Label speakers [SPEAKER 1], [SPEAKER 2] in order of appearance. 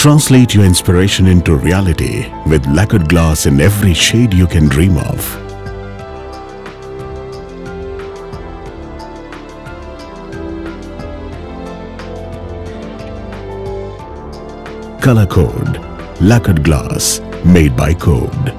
[SPEAKER 1] Translate your inspiration into reality with lacquered glass in every shade you can dream of. Color Code, lacquered glass made by Code.